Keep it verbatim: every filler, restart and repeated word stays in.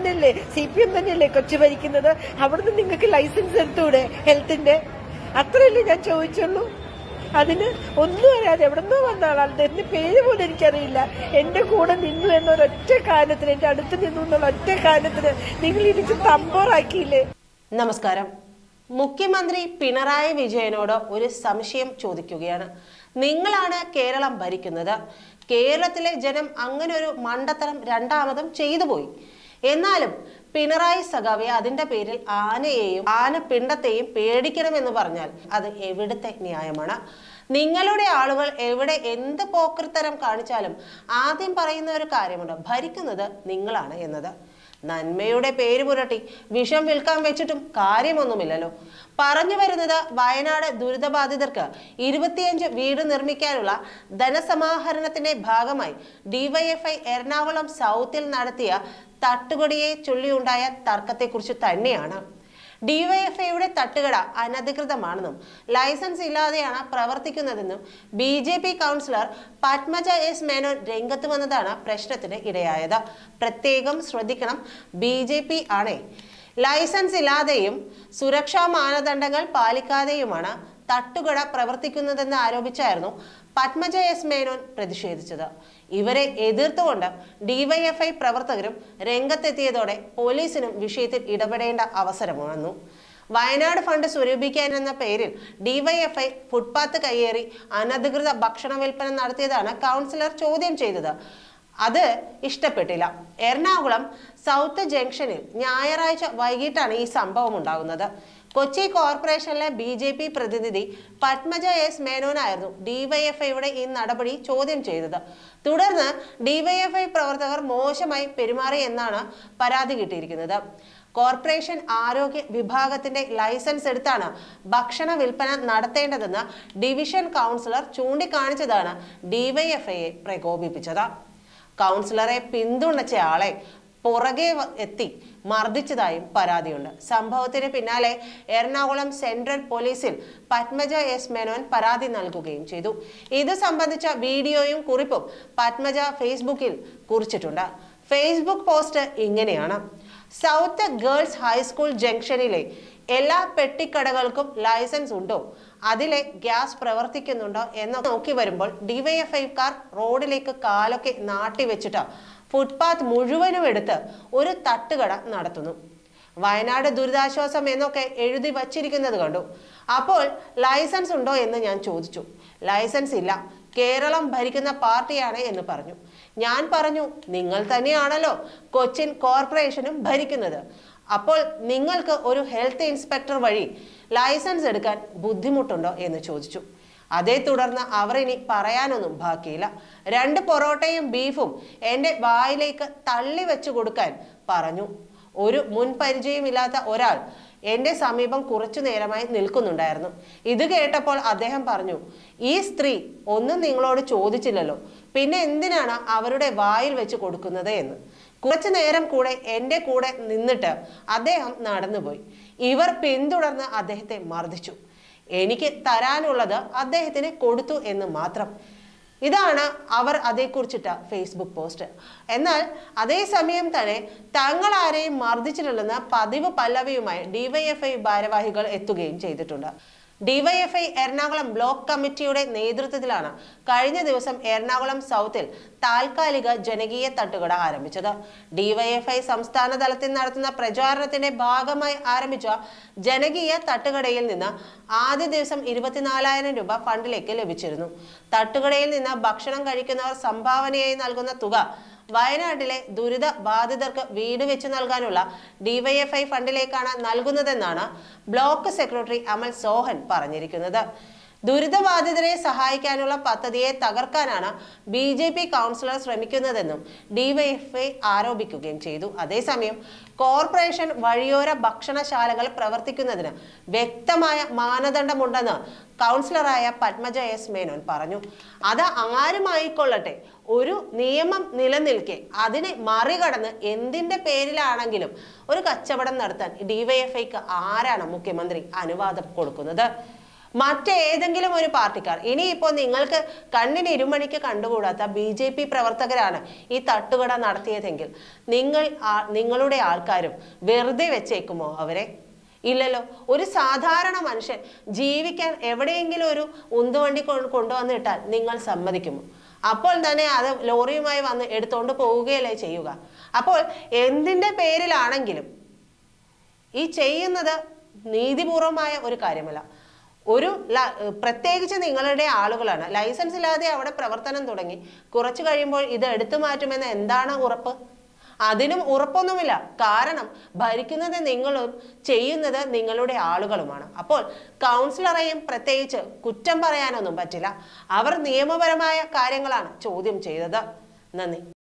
തന്നെയല്ലേ, C P M തന്നെയല്ലേ കൊച്ചു ഭരിക്കുന്നത്? അവിടുന്ന് നിങ്ങൾക്ക് ലൈസൻസ് എടുത്തൂടെ ഹെൽത്തിന്റെ? അത്രയല്ലേ ഞാൻ ചോദിച്ചുള്ളൂ. അതിന് ഒന്നും അറിയാതെ എവിടെന്നോ വന്ന ആളാണ്, എന്റെ പേര് പോലും എനിക്കറിയില്ല. എന്റെ കൂടെ നിന്നു എന്നൊരൊറ്റ കാരണത്തിന്, എന്റെ അടുത്ത് നിന്നു എന്നുള്ള ഒറ്റ കാരണത്തിന് നിങ്ങൾ ഇടിച്ച് തമ്പോറാക്കിയില്ലേ? നമസ്കാരം. മുഖ്യമന്ത്രി പിണറായി വിജയനോട് ഒരു സംശയം ചോദിക്കുകയാണ്. നിങ്ങളാണ് കേരളം ഭരിക്കുന്നത്. കേരളത്തിലെ ജനം അങ്ങനെ ഒരു മണ്ടത്തരം രണ്ടാമതും ചെയ്തു പോയി. എന്നാലും പിണറായി സഖാവെ അതിന്റെ പേരിൽ ആനയെയും ആനപ്പിണ്ടത്തെയും പേടിക്കണമെന്ന് പറഞ്ഞാൽ അത് എവിടുത്തെ ന്യായമാണ്? നിങ്ങളുടെ ആളുകൾ എവിടെ എന്ത് പോക്കൃത്തരം കാണിച്ചാലും ആദ്യം പറയുന്ന ഒരു കാര്യമുണ്ട്, ഭരിക്കുന്നത് നിങ്ങളാണ് എന്നത്. നന്മയുടെ പേര് പുരട്ടി വിഷം വിൽക്കാൻ വെച്ചിട്ടും കാര്യമൊന്നുമില്ലല്ലോ. പറഞ്ഞു വരുന്നത്, വയനാട് ദുരിതബാധിതർക്ക് ഇരുപത്തിയഞ്ച് വീട് നിർമ്മിക്കാനുള്ള ധനസമാഹരണത്തിന്റെ ഭാഗമായി ഡിവൈഎഫ്ഐ എറണാകുളം സൗത്തിൽ നടത്തിയ തട്ടുകടിയെ ചൊല്ലിയുണ്ടായ തർക്കത്തെക്കുറിച്ച് തന്നെയാണ്. ഡിവൈഎഫ്ഐയുടെ തട്ടുകട അനധികൃതമാണെന്നും ലൈസൻസ് ഇല്ലാതെയാണ് പ്രവർത്തിക്കുന്നതെന്നും B J P councillor Padmaja S Menon രംഗത്ത് വന്നതാണ് പ്രശ്നത്തിന് ഇടയായത്. പ്രത്യേകം ശ്രദ്ധിക്കണം, ബി ജെ പി ആണ്. ലൈസൻസ് ഇല്ലാതെയും സുരക്ഷാ മാനദണ്ഡങ്ങൾ പാലിക്കാതെയുമാണ് തട്ടുകട പ്രവർത്തിക്കുന്നതെന്ന് ആരോപിച്ചായിരുന്നു പത്മജ എസ് മേനോൻ പ്രതിഷേധിച്ചത്. ഇവരെ എതിർത്തുകൊണ്ട് ഡിവൈഎഫ്ഐ പ്രവർത്തകരും രംഗത്തെത്തിയതോടെ പോലീസിനും വിഷയത്തിൽ ഇടപെടേണ്ട അവസരം വന്നു. വയനാട് ഫണ്ട് സ്വരൂപിക്കാൻ എന്ന പേരിൽ ഡിവൈഎഫ്ഐ ഫുട്പാത്ത് കയ്യേറി അനധികൃത ഭക്ഷണ വിൽപ്പന നടത്തിയതാണ് കൗൺസിലർ ചോദ്യം ചെയ്തത്. അത് ഇഷ്ടപ്പെട്ടില്ല. എറണാകുളം സൗത്ത് ജംഗ്ഷനിൽ ഞായറാഴ്ച വൈകിട്ടാണ് ഈ സംഭവം ഉണ്ടാകുന്നത്. കൊച്ചി കോർപ്പറേഷനിലെ ബി ജെ പി പ്രതിനിധി പത്മജ എസ് മേനോനായിരുന്നു ഡിവൈഎഫ്ഐയുടെ ഈ നടപടി ചോദ്യം ചെയ്തത്. തുടർന്ന് ഡിവൈഎഫ്ഐ പ്രവർത്തകർ മോശമായി പെരുമാറി എന്നാണ് പരാതി കിട്ടിയിരിക്കുന്നത്. കോർപ്പറേഷൻ ആരോഗ്യ വിഭാഗത്തിന്റെ ലൈസൻസ് എടുത്താണ് ഭക്ഷണ വിൽപ്പന നടത്തേണ്ടതെന്ന് ഡിവിഷൻ കൗൺസിലർ ചൂണ്ടിക്കാണിച്ചതാണ് ഡിവൈഎഫ്ഐയെ പ്രകോപിപ്പിച്ചത്. കൗൺസിലറെ പിന്തുണച്ചയാളെ പുറകെ എത്തി മർദ്ദിച്ചതായും പരാതിയുണ്ട്. സംഭവത്തിന് പിന്നാലെ എറണാകുളം സെൻട്രൽ പോലീസിൽ പത്മജ എസ് മേനോൻ പരാതി നൽകുകയും ചെയ്തു. ഇത് സംബന്ധിച്ച വീഡിയോയും കുറിപ്പും പത്മജ ഫേസ്ബുക്കിൽ കുറിച്ചിട്ടുണ്ട്. ഫേസ്ബുക്ക് പോസ്റ്റ് ഇങ്ങനെയാണ്: സൗത്ത് ഗേൾസ് ഹൈസ്കൂൾ ജംഗ്ഷനിലെ എല്ലാ പെട്ടിക്കടകൾക്കും ലൈസൻസ് ഉണ്ടോ? അതിലെ ഗ്യാസ് പ്രവർത്തിക്കുന്നുണ്ടോ എന്ന് നോക്കി വരുമ്പോൾ ഡിവൈഎഫ്ഐക്കാർ റോഡിലേക്ക് കാലൊക്കെ നാട്ടിവെച്ചിട്ട് ഫുട്പാത്ത് മുഴുവനും എടുത്ത് ഒരു തട്ടുകട നടത്തുന്നു. വയനാട് ദുരിതാശ്വാസം എന്നൊക്കെ എഴുതി വച്ചിരിക്കുന്നത് കണ്ടു. അപ്പോൾ ലൈസൻസ് ഉണ്ടോ എന്ന് ഞാൻ ചോദിച്ചു. ലൈസൻസ് ഇല്ല, കേരളം ഭരിക്കുന്ന പാർട്ടിയാണ് എന്ന് പറഞ്ഞു. ഞാൻ പറഞ്ഞു, നിങ്ങൾ തന്നെയാണല്ലോ കൊച്ചിൻ കോർപ്പറേഷനും ഭരിക്കുന്നത്. അപ്പോൾ നിങ്ങൾക്ക് ഒരു ഹെൽത്ത് ഇൻസ്പെക്ടർ വഴി ലൈസൻസ് എടുക്കാൻ ബുദ്ധിമുട്ടുണ്ടോ എന്ന് ചോദിച്ചു. അതേ തുടർന്ന് അവർ ഇനി പറയാനൊന്നും ബാക്കിയില്ല. രണ്ട് പൊറോട്ടയും ബീഫും എൻ്റെ വായിലേക്ക് തള്ളി വെച്ചു കൊടുക്കാൻ പറഞ്ഞു. ഒരു മുൻപരിചയമില്ലാത്ത ഒരാൾ എൻ്റെ സമീപം കുറച്ചു നേരമായി നിൽക്കുന്നുണ്ടായിരുന്നു. ഇത് കേട്ടപ്പോൾ അദ്ദേഹം പറഞ്ഞു, ഈ സ്ത്രീ ഒന്നും നിങ്ങളോട് ചോദിച്ചില്ലല്ലോ, പിന്നെ എന്തിനാണ് അവരുടെ വായിൽ വെച്ച് കൊടുക്കുന്നത് എന്ന്. കുറച്ചു നേരം കൂടെ എൻ്റെ കൂടെ നിന്നിട്ട് അദ്ദേഹം നടന്നുപോയി. ഇവർ പിന്തുടർന്ന് അദ്ദേഹത്തെ മർദ്ദിച്ചു. എനിക്ക് തരാനുള്ളത് അദ്ദേഹത്തിന് കൊടുത്തു എന്ന് മാത്രം. ഇതാണ് അവർ അതേക്കുറിച്ചിട്ട ഫേസ്ബുക്ക് പോസ്റ്റ്. എന്നാൽ അതേസമയം തന്നെ തങ്ങൾ ആരെയും മർദ്ദിച്ചിട്ടില്ലെന്ന പതിവ് പല്ലവിയുമായി ഡിവൈഎഫ്ഐ ഭാരവാഹികൾ എത്തുകയും ചെയ്തിട്ടുണ്ട്. ഡിവൈഎഫ്ഐ എറണാകുളം ബ്ലോക്ക് കമ്മിറ്റിയുടെ നേതൃത്വത്തിലാണ് കഴിഞ്ഞ ദിവസം എറണാകുളം സൗത്തിൽ താൽക്കാലിക ജനകീയ തട്ടുകട ആരംഭിച്ചത്. ഡിവൈഎഫ്ഐ സംസ്ഥാന തലത്തിൽ നടത്തുന്ന പ്രചാരണത്തിന്റെ ഭാഗമായി ആരംഭിച്ച ജനകീയ തട്ടുകടയിൽ നിന്ന് ആദ്യ ദിവസം ഇരുപത്തിനാലായിരം രൂപ ഫണ്ടിലേക്ക് ലഭിച്ചിരുന്നു. തട്ടുകടയിൽ നിന്ന് ഭക്ഷണം കഴിക്കുന്നവർ സംഭാവനയായി നൽകുന്ന തുക വയനാട്ടിലെ ദുരിത ബാധിതർക്ക് വീട് വെച്ച് നൽകാനുള്ള ഡിവൈഎഫ്ഐ ഫണ്ടിലേക്കാണ് നൽകുന്നതെന്നാണ് ബ്ലോക്ക് സെക്രട്ടറി അമൽ സോഹൻ പറഞ്ഞിരിക്കുന്നത്. ദുരിതബാധിതരെ സഹായിക്കാനുള്ള പദ്ധതിയെ തകർക്കാനാണ് ബി ജെ പി കൗൺസിലർ ശ്രമിക്കുന്നതെന്നും ഡിവൈഎഫ്ഐ ആരോപിക്കുകയും ചെയ്തു. അതേസമയം കോർപ്പറേഷൻ വഴിയോര ഭക്ഷണശാലകൾ പ്രവർത്തിക്കുന്നതിന് വ്യക്തമായ മാനദണ്ഡമുണ്ടെന്ന് കൗൺസിലറായ പത്മജ എസ് മേനോൻ പറഞ്ഞു. അത് ആരുമായിക്കൊള്ളട്ടെ, ഒരു നിയമം നിലനിൽക്കെ അതിനെ മറികടന്ന് എന്തിന്റെ പേരിലാണെങ്കിലും ഒരു കച്ചവടം നടത്താൻ ഡിവൈഎഫ്ഐക്ക് ആരാണ് മുഖ്യമന്ത്രി അനുവാദം കൊടുക്കുന്നത്? മറ്റേതെങ്കിലും ഒരു പാർട്ടിക്കാർ, ഇനിയിപ്പോൾ നിങ്ങൾക്ക് കണ്ണിന് ഇരുമണിക്ക് കണ്ടുകൂടാത്ത ബി ജെ പി പ്രവർത്തകരാണ് ഈ തട്ടുകട നടത്തിയതെങ്കിൽ നിങ്ങൾ നിങ്ങളുടെ ആൾക്കാരും വെറുതെ വെച്ചേക്കുമോ അവരെ? ഇല്ലല്ലോ. ഒരു സാധാരണ മനുഷ്യൻ ജീവിക്കാൻ എവിടെയെങ്കിലും ഒരു ഉന്തുവണ്ടി കൊണ്ടുവന്നിട്ടാൽ നിങ്ങൾ സമ്മതിക്കുമോ? അപ്പോൾ തന്നെ അത് ലോറിയുമായി വന്ന് എടുത്തുകൊണ്ട് പോവുകയല്ലേ ചെയ്യുക. അപ്പോൾ എന്തിൻ്റെ പേരിലാണെങ്കിലും ഈ ചെയ്യുന്നത് നീതിപൂർവമായ ഒരു കാര്യമല്ല. ഒരു പ്രത്യേകിച്ച് നിങ്ങളുടെ ആളുകളാണ് ലൈസൻസ് ഇല്ലാതെ അവിടെ പ്രവർത്തനം തുടങ്ങി, കുറച്ചു കഴിയുമ്പോൾ ഇത് എടുത്തു മാറ്റുമെന്ന് എന്താണ് ഉറപ്പ്? അതിനും ഉറപ്പൊന്നുമില്ല. കാരണം ഭരിക്കുന്നത് നിങ്ങളും ചെയ്യുന്നത് നിങ്ങളുടെ ആളുകളുമാണ്. അപ്പോൾ കൗൺസിലറെയും പ്രത്യേകിച്ച് കുറ്റം പറയാനൊന്നും പറ്റില്ല. അവർ നിയമപരമായ കാര്യങ്ങളാണ് ചോദ്യം ചെയ്തത്. നന്ദി.